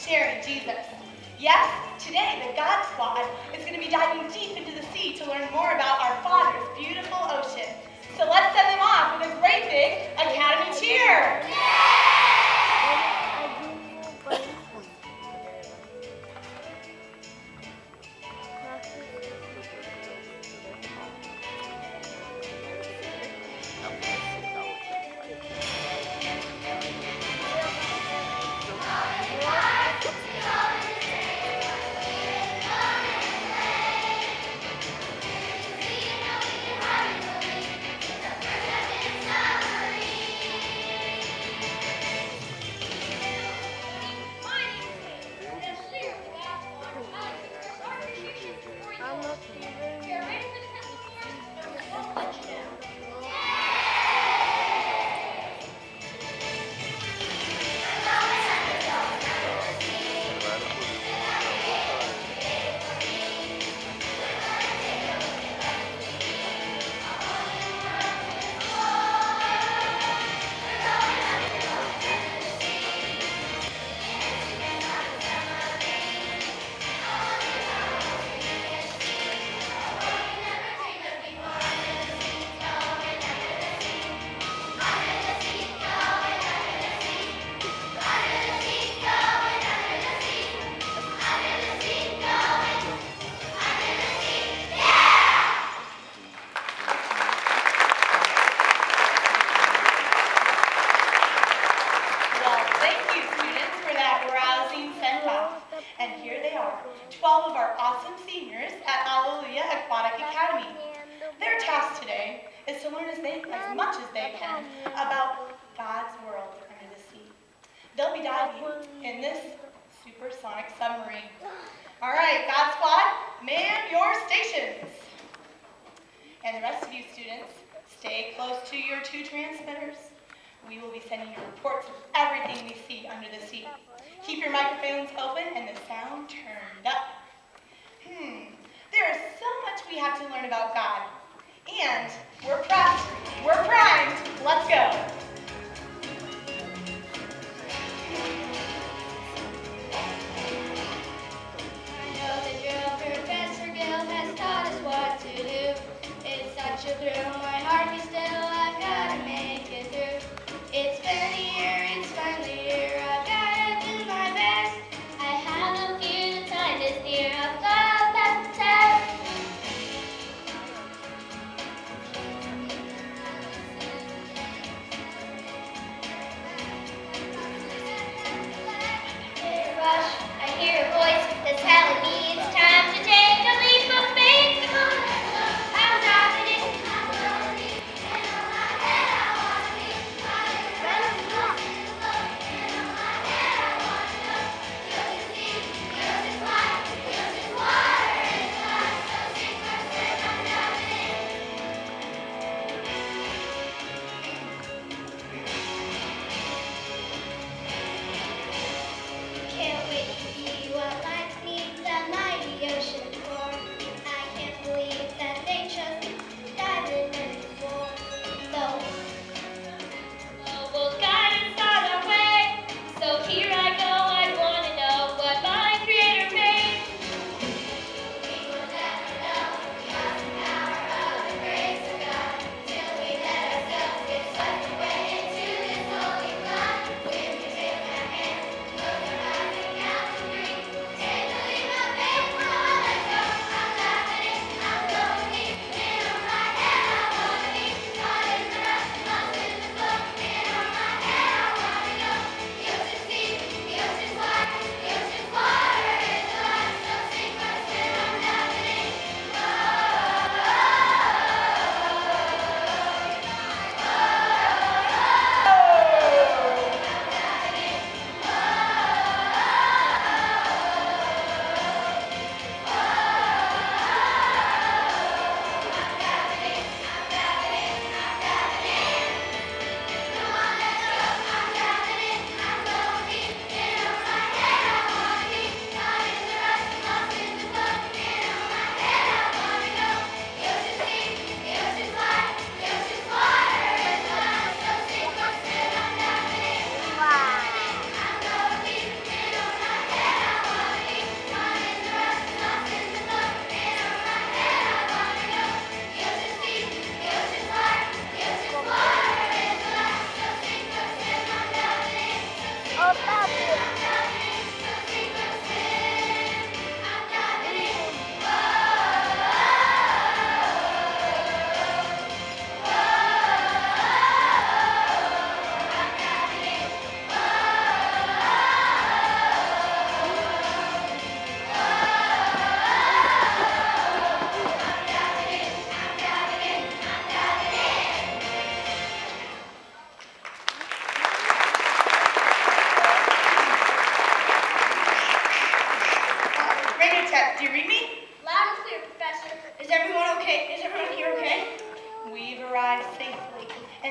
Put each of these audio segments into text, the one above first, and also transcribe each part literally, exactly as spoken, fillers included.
sharing Jesus. Yes, today the God Squad is going to be diving deep into the sea to learn more about our Father's beautiful ocean. So let's send them off with a great big Academy cheer! twelve of our awesome seniors at Hallelujah Aquatic Academy. Their task today is to learn as, they, as much as they can about God's world under the sea. They'll be diving in this supersonic submarine. All right, God Squad, man your stations. And the rest of you students, stay close to your two transmitters. We will be sending you reports of everything we see under the sea. Keep your microphones open and the sound turned up. Hmm, there is so much we have to learn about God. And we're prepped, we're primed, let's go. I know the drill Professor Gill has taught us what to do. It's such a thrill, my heart be still, I've got to make it through. It's been a year, it's finally here, I've got to do my best. I have a few to time this year, I've got to pass the test.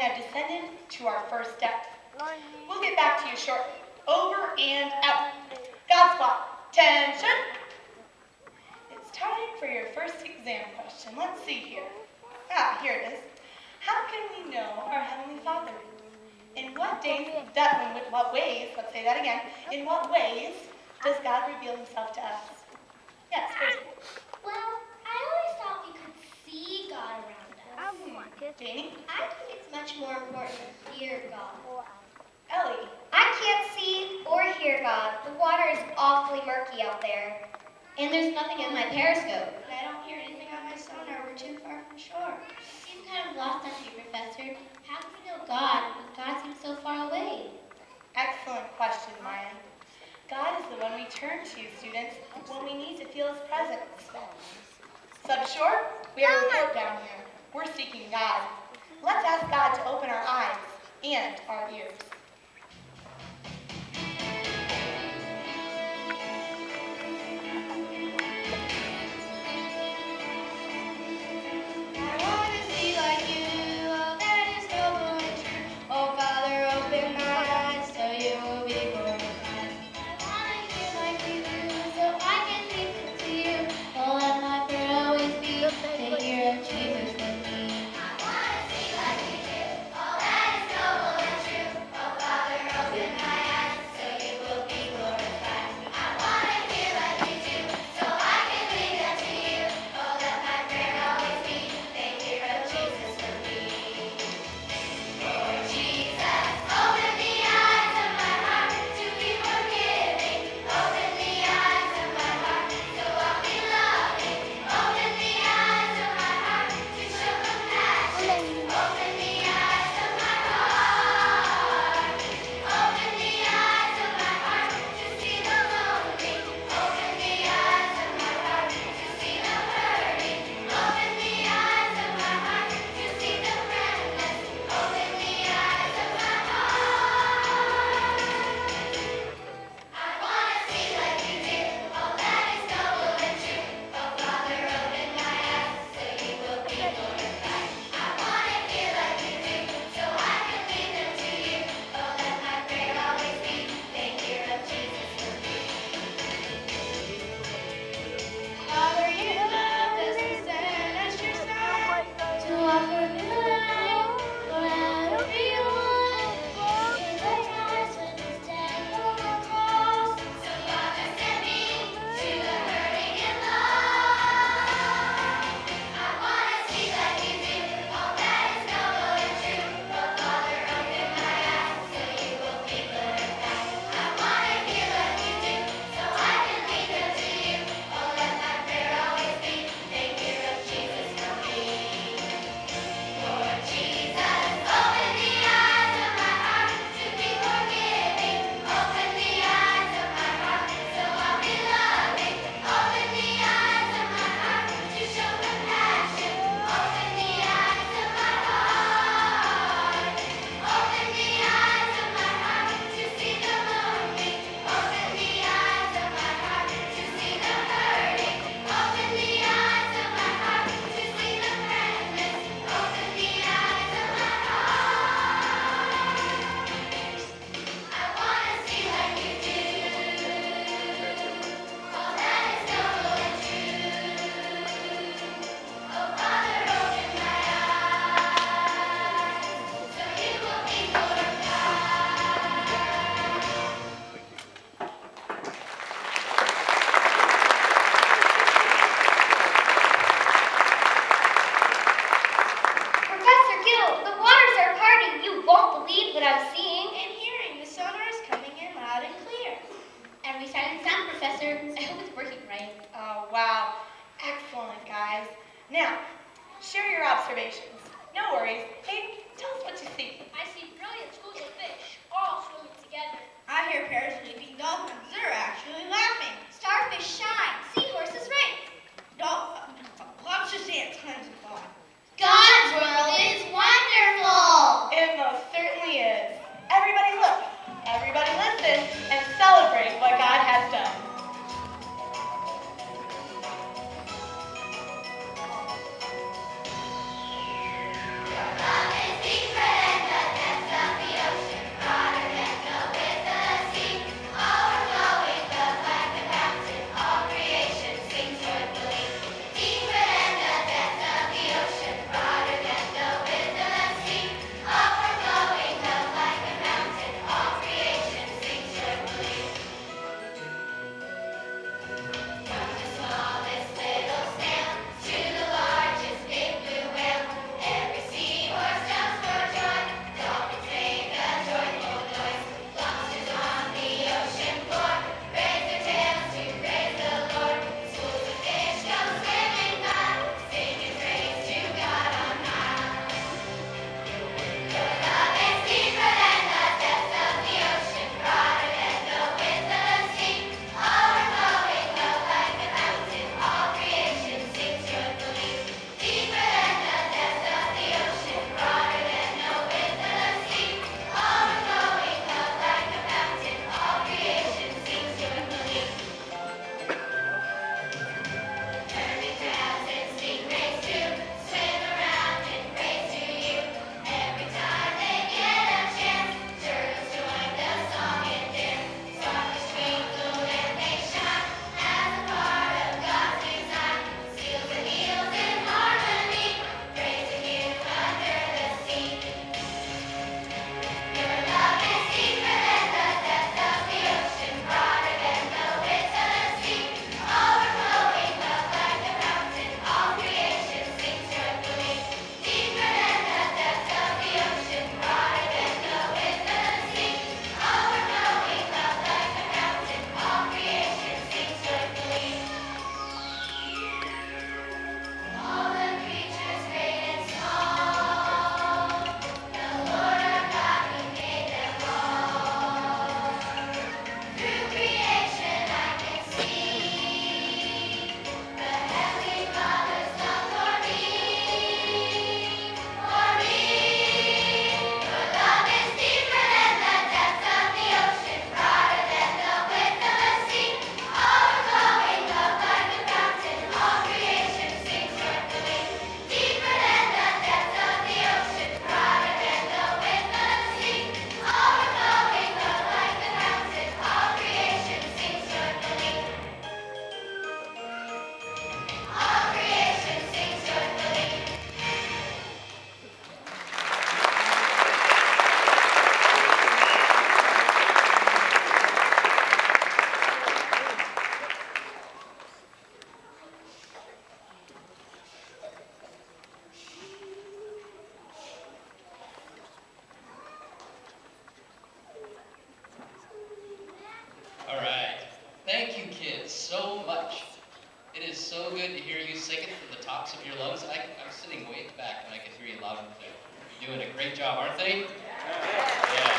have descended to our first step. We'll get back to you shortly. Over and out. God spot. Attention. It's time for your first exam question. Let's see here. Ah, here it is. How can we know our Heavenly Father? In what days, that, in what ways, let's say that again, in what ways does God reveal himself to us? Yes, please. Well, I always thought we could see God around us. Jamie? I think it's much more important to hear God. Ellie? I can't see or hear God. The water is awfully murky out there. And there's nothing in my periscope. And I don't hear anything on my sonar. We're too far from shore. You seem kind of lost on me, Professor. How do we know God when God seems so far away? Excellent question, Maya. God is the one we turn to, students, when we need to feel his presence. Subshore, we have a report down here. We're seeking God. Let's ask God to open our eyes and our ears. Secret! tops of your lungs. I, I'm sitting way at the back and I can hear you loud and clear. You're doing a great job, aren't they? Yeah.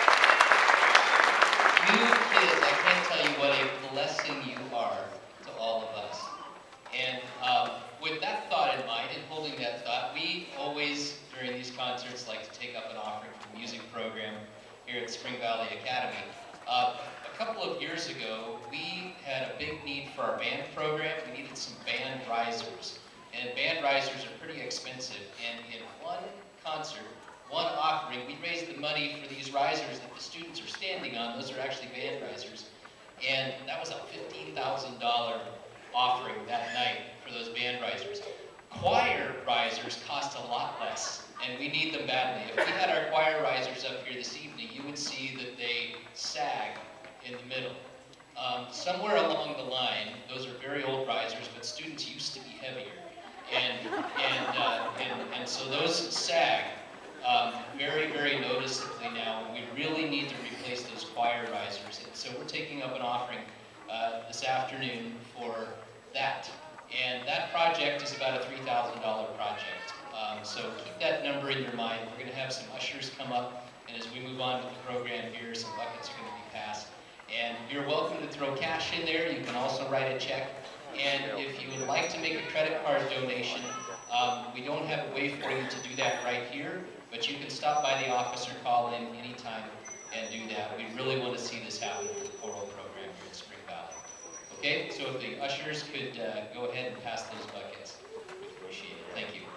You kids, I can't tell you what a blessing you are to all of us. And um, with that thought in mind, and holding that thought, we always, during these concerts, like to take up an offering for the music program here at Spring Valley Academy. Uh, a couple of years ago, we had a big need for our band program. We needed some band risers. And band risers are pretty expensive. And in one concert, one offering, we raised the money for these risers that the students are standing on. Those are actually band risers. And that was a fifteen thousand dollar offering that night for those band risers. Choir risers cost a lot less, and we need them badly. If we had our choir risers up here this evening, you would see that they sag in the middle. Um, somewhere along the line, those are very old risers, but students used to be heavier. And, and, uh, and, and so those sag um, very, very noticeably now, and we really need to replace those choir risers. And so we're taking up an offering uh, this afternoon for that. And that project is about a three thousand dollar project. Um, so keep that number in your mind. We're going to have some ushers come up, and as we move on with the program here, some buckets are going to be passed. And you're welcome to throw cash in there. You can also write a check. And if you would like to make a credit card donation, um, we don't have a way for you to do that right here, but you can stop by the office or call in anytime and do that. We really want to see this happen for the choral program here at Spring Valley. Okay, so if the ushers could uh, go ahead and pass those buckets, we'd appreciate it. Thank you.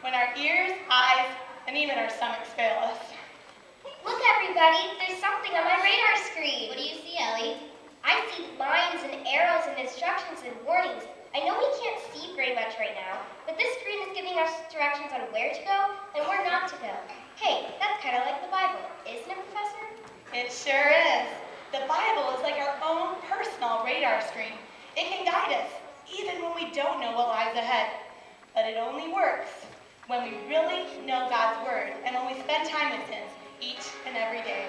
when our ears, eyes, and even our stomachs fail us. Look, everybody, there's something on my radar screen. What do you see, Ellie? I see lines and arrows and instructions and warnings. I know we can't see very much right now, but this screen is giving us directions on where to go and where not to go. Hey, that's kind of like the Bible, isn't it, Professor? It sure is. The Bible is like our own personal radar screen. It can guide us, even when we don't know what lies ahead. But it only works when we really know God's Word and when we spend time with Him each and every day.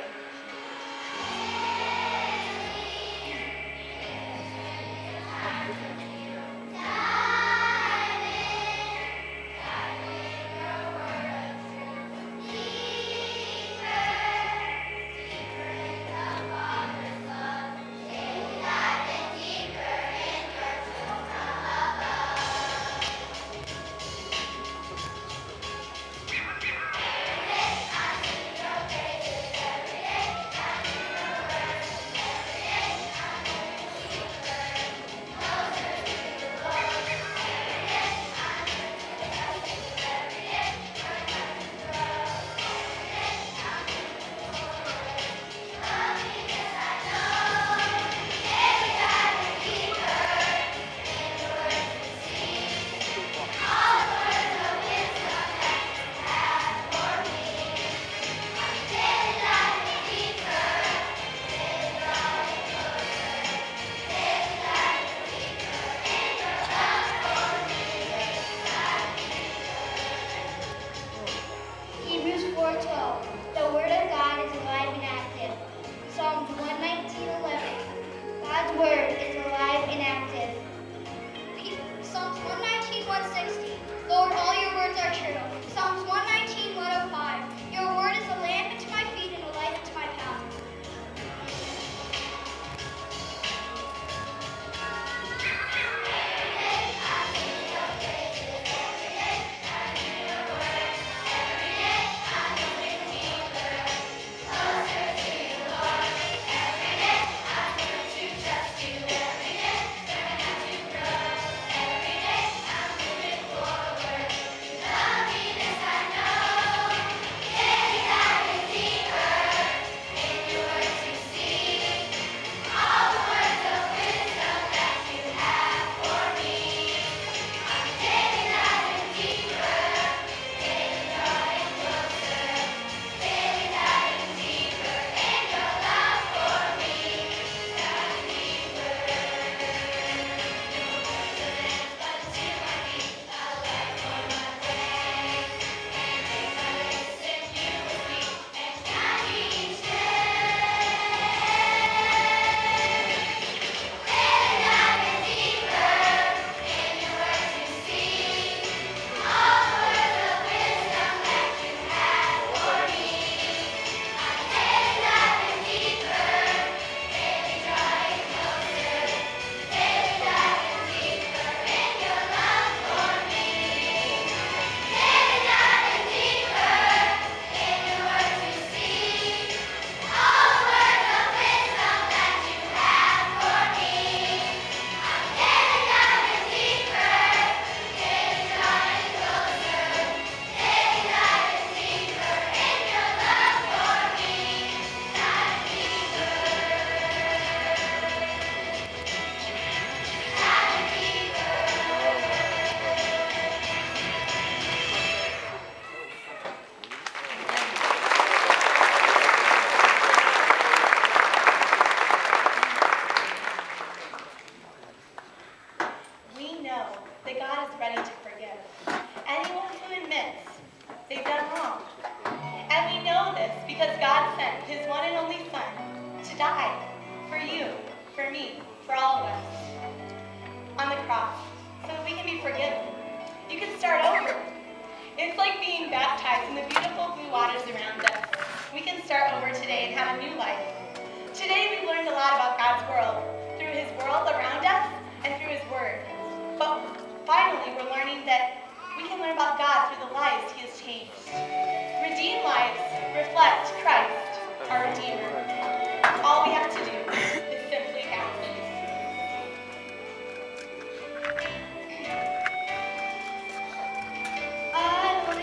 I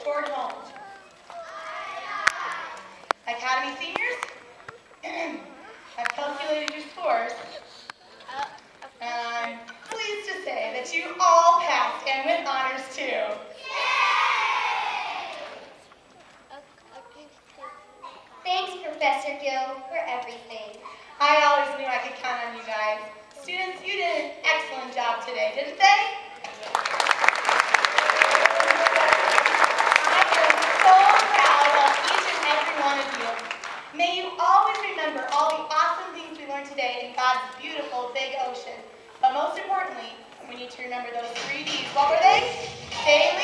toward home. Academy seniors, I've calculated your scores, and I'm pleased to say that you all passed and with honors too. Thanks, Professor Gill, for everything. I always knew I could count on you guys. Students, you did an excellent job today, didn't they? I am so proud of each and every one of you. May you always remember all the awesome things we learned today in God's beautiful big ocean. But most importantly, we need to remember those three D's. What were they? Daily,